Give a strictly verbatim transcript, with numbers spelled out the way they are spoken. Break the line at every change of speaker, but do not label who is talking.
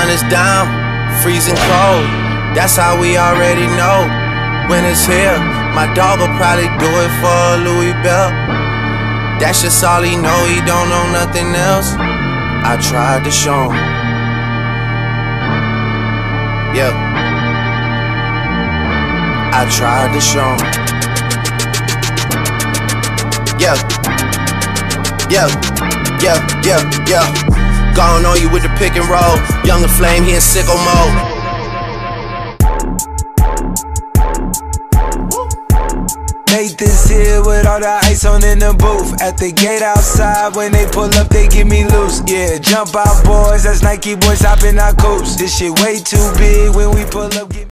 is down, freezing cold. That's how we already know when it's here. My dog will probably do it for a Louisville. That's just all he know, he don't know nothing else. I tried to show him. Yeah, I tried to show him. Yeah, yeah, yeah, yeah, yeah. Gone on you with the pick and roll. Younger flame, he in sicko mode.
Nathan's here with all the ice on in the booth. At the gate outside, when they pull up, they get me loose. Yeah, jump out boys, that's Nike boys hopping our coops. This shit way too big when we pull up.